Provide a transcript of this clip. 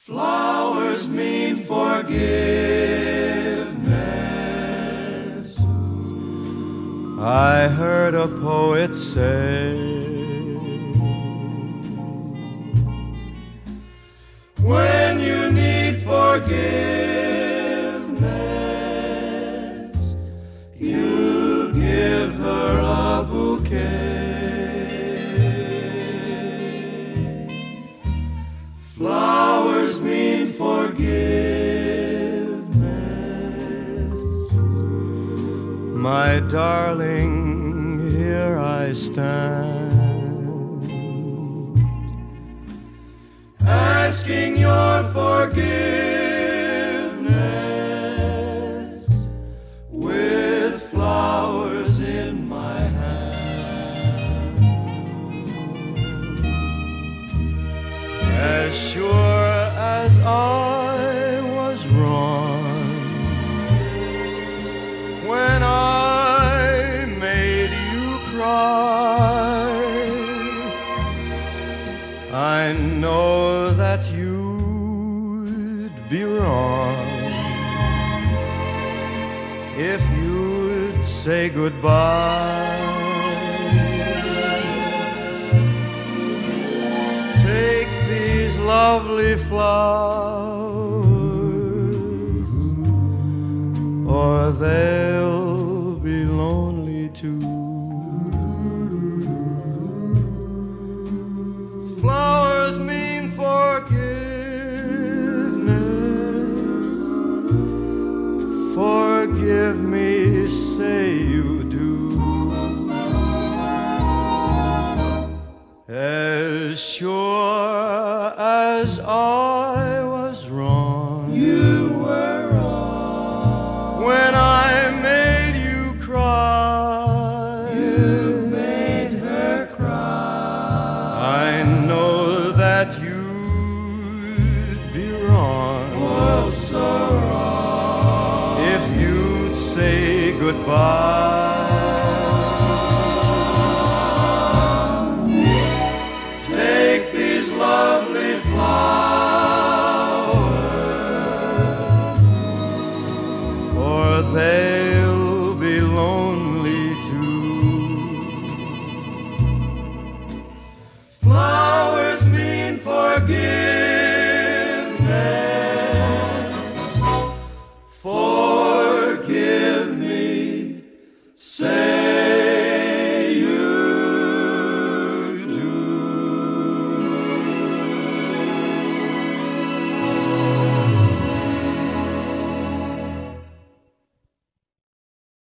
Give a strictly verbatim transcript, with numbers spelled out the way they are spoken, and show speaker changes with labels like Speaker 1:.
Speaker 1: Flowers mean forgiveness. I heard a poet say, when you need forgiveness, you give her a bouquet. Flowers mean forgiveness. My darling, here I stand, asking your forgiveness with flowers in my hand. As sure as I was wrong when I made you cry, I know that you'd be wrong if you'd say goodbye. Take these lovely flowers, or they'll be lonely too. Flowers mean forgiveness. Forgive me, say you do. As sure as I